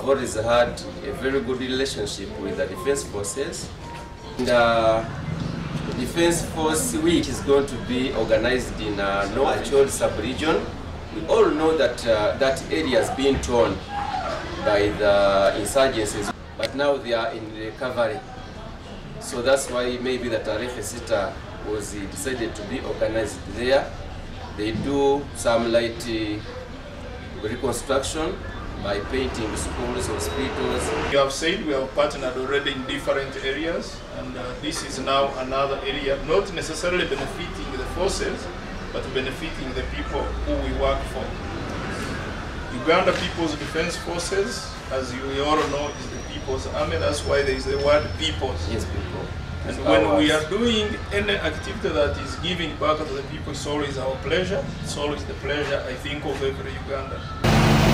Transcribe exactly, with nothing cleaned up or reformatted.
have always had a very good relationship with the Defense Forces. And, uh, the Defense Force Week is going to be organized in uh, North Chol sub-region. We all know that uh, that area has been torn by the insurgencies, but now they are in recovery. So that's why maybe the Tarehe Sita was decided to be organized there. They do some light uh, reconstruction by painting schools, hospitals. You have said we have partnered already in different areas, and uh, this is now another area, not necessarily benefiting the forces, but benefiting the people who we work for. Uganda People's Defense Forces, as you all know, is the People's Army. That's why there is the word peoples. Yes, people. And when we are doing any activity that is giving back to the people, it's always our pleasure. It's always the pleasure, I think, of every Ugandan.